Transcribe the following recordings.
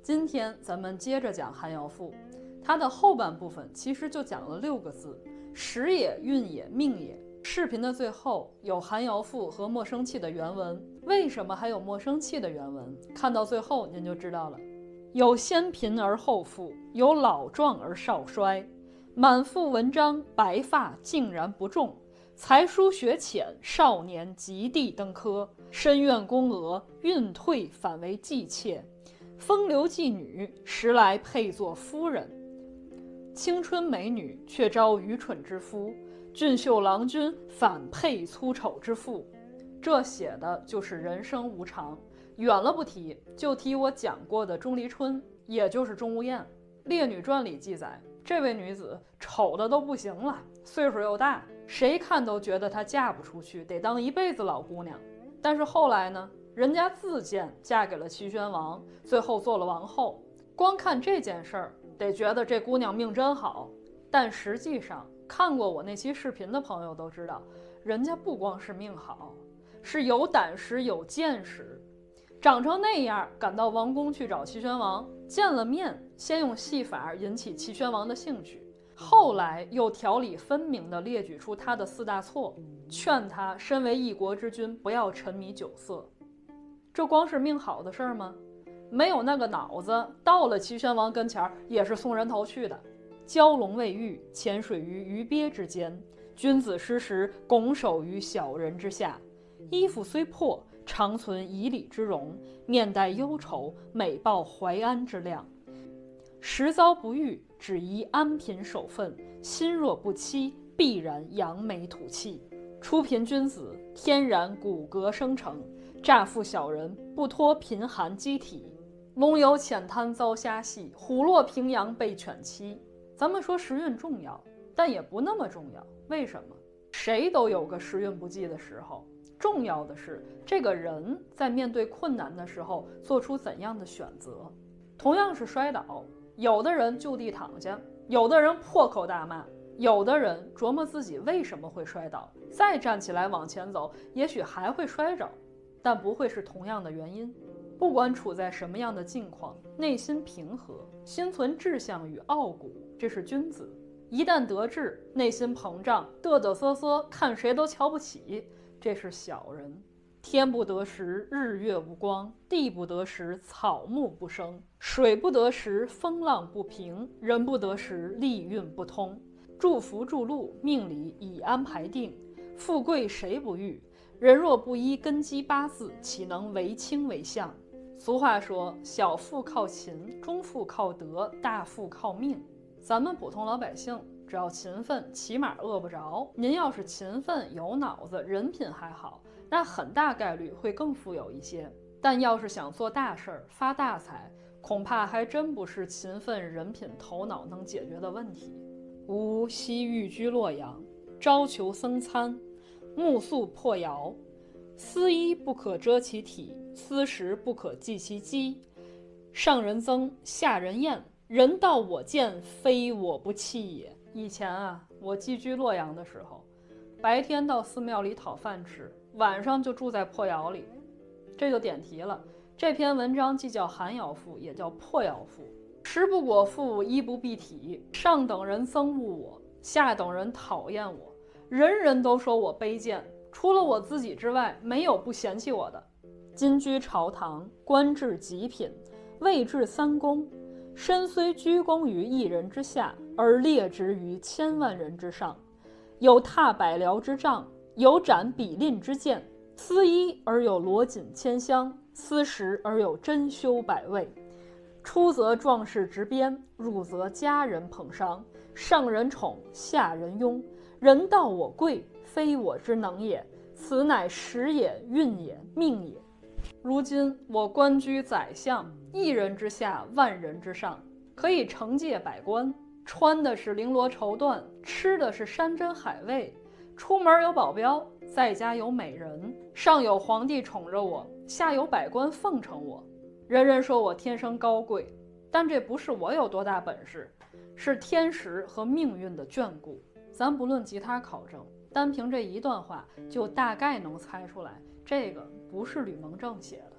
今天咱们接着讲《寒窑赋》，它的后半部分其实就讲了6个字：时也、运也、命也。视频的最后有《寒窑赋》和《莫生气》的原文，为什么还有《莫生气》的原文？看到最后您就知道了。有先贫而后富，有老壮而少衰，满腹文章，白发竟然不中。才疏学浅，少年及第登科，深院宫娥，运退反为姬妾。风流妓女，时来配作夫人；青春美女，却招愚蠢之夫；俊秀郎君，反配粗丑之妇。这写的就是人生无常。远了不提，就提我讲过的钟离春，也就是钟无艳。《烈女传》里记载，这位女子丑的都不行了，岁数又大，谁看都觉得她嫁不出去，得当一辈子老姑娘。但是后来呢？人家自荐嫁给了齐宣王，最后做了王后。光看这件事儿，得觉得这姑娘命真好。但实际上，看过我那期视频的朋友都知道，人家不光是命好，是有胆识、有见识。长成那样，赶到王宫去找齐宣王，见了面，先用戏法引起齐宣王的兴趣，后来又条理分明地列举出他的4大错，劝他身为一国之君不要沉迷酒色。这光是命好的事儿吗？没有那个脑子，到了齐宣王跟前也是送人头去的。蛟龙未遇，潜水于鱼鳖之间；君子失时，拱手于小人之下。衣服虽破，常存以礼之容；面带忧愁，美报怀安之量。时遭不遇，只宜安贫守分；心若不欺，必然扬眉吐气。初贫君子，天然骨骼生成；乍富小人，不脱贫寒机体。龙游浅滩遭虾戏，虎落平阳被犬欺。咱们说时运重要，但也不那么重要。为什么？谁都有个时运不济的时候。重要的是这个人在面对困难的时候做出怎样的选择。同样是摔倒，有的人就地躺下，有的人破口大骂，有的人琢磨自己为什么会摔倒，再站起来往前走，也许还会摔着，但不会是同样的原因。不管处在什么样的境况，内心平和，心存志向与傲骨，这是君子。一旦得志，内心膨胀，嘚嘚瑟瑟，看谁都瞧不起，这是小人。天不得时，日月无光；地不得时，草木不生；水不得时，风浪不平；人不得时，利运不通。祝福祝禄，命里已安排定。富贵谁不遇？人若不依根基8字，岂能为卿为相？俗话说，小富靠勤，中富靠德，大富靠命。咱们普通老百姓只要勤奋，起码饿不着。您要是勤奋有脑子，人品还好，那很大概率会更富有一些。但要是想做大事儿、发大财，恐怕还真不是勤奋、人品、头脑能解决的问题。吾昔寓居洛阳，朝求僧餐，暮宿破窑。思衣不可遮其体，思食不可济其饥。上人憎，下人厌，人道我见，非我不弃也。以前我寄居洛阳的时候，白天到寺庙里讨饭吃，晚上就住在破窑里。这就点题了，这篇文章既叫寒窑赋，也叫破窑赋。食不果腹，衣不蔽体，上等人憎恶我，下等人讨厌我，人人都说我卑贱，除了我自己之外，没有不嫌弃我的。今居朝堂，官至极品，位至3公，身虽居功于1人之下，而列职于千万人之上。有踏百僚之杖，有斩比令之剑。思衣而有罗锦千香，思食而有珍馐百味。出则壮士执鞭，入则佳人捧觞。上人宠，下人拥，人道我贵，非我之能也。此乃时也，运也，命也。如今我官居宰相，1人之下，万人之上，可以惩戒百官，穿的是绫罗绸缎，吃的是山珍海味，出门有保镖，在家有美人，上有皇帝宠着我，下有百官奉承我。人人说我天生高贵，但这不是我有多大本事，是天时和命运的眷顾。咱不论其他考证，单凭这一段话就大概能猜出来，这个不是吕蒙正写的。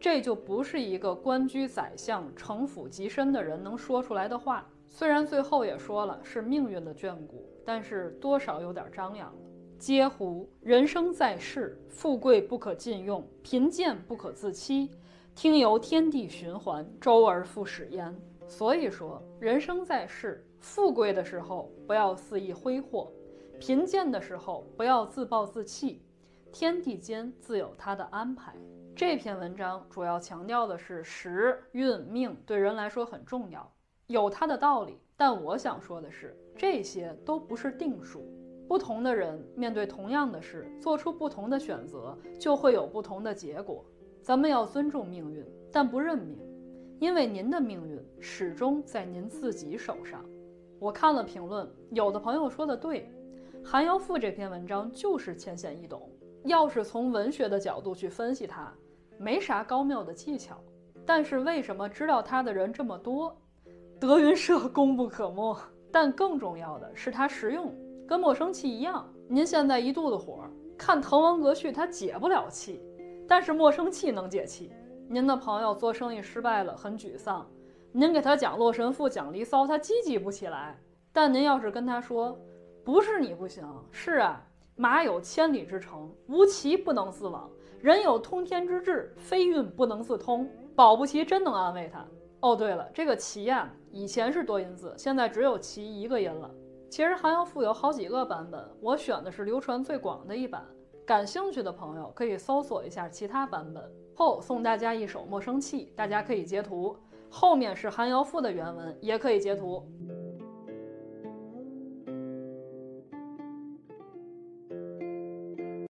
这就不是一个官居宰相、城府极深的人能说出来的话。虽然最后也说了是命运的眷顾，但是多少有点张扬了。嗟乎！人生在世，富贵不可尽用，贫贱不可自欺。听由天地循环，周而复始焉。所以说，人生在世，富贵的时候不要肆意挥霍，贫贱的时候不要自暴自弃。天地间自有他的安排。这篇文章主要强调的是时运命对人来说很重要，有它的道理。但我想说的是，这些都不是定数。不同的人面对同样的事，做出不同的选择，就会有不同的结果。咱们要尊重命运，但不认命，因为您的命运始终在您自己手上。我看了评论，有的朋友说的对，韩瑶赋这篇文章就是浅显易懂，要是从文学的角度去分析它，没啥高妙的技巧。但是为什么知道它的人这么多？德云社功不可没。但更重要的是它实用，跟莫生气一样。您现在一肚子火，看《滕王阁序》它解不了气，但是莫生气能解气。您的朋友做生意失败了，很沮丧，您给他讲《洛神赋》讲《离骚》，他积极不起来。但您要是跟他说，不是你不行，是啊，马有千里之程，无骑不能自往，人有通天之志，非运不能自通。保不齐真能安慰他。哦，对了，这个骑呀，以前是多音字，现在只有骑一个音了。其实韩瑶赋有好几个版本，我选的是流传最广的一版。感兴趣的朋友可以搜索一下其他版本。后送大家一首《莫生气》，大家可以截图，后面是韩瑶赋的原文，也可以截图。